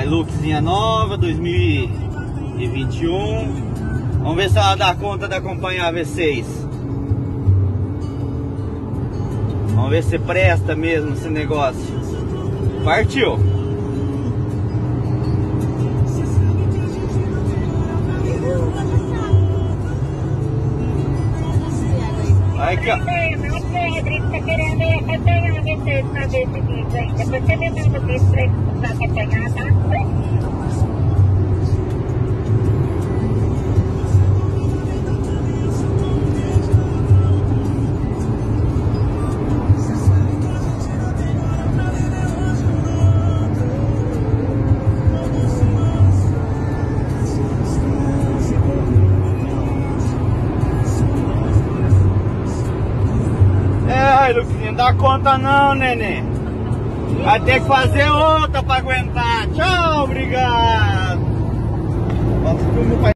Hiluxzinha nova, 2021. Vamos ver se ela dá conta de acompanhar a V6. Vamos ver se presta mesmo esse negócio. Partiu! Aí que ó. Rodrigo tá querendo acompanhar vocês pra ver esse vídeo aí. Depois você me manda o vídeo pra ele acompanhar, tá? Não dá conta não, neném. Vai ter que fazer outra pra aguentar. Tchau, obrigado.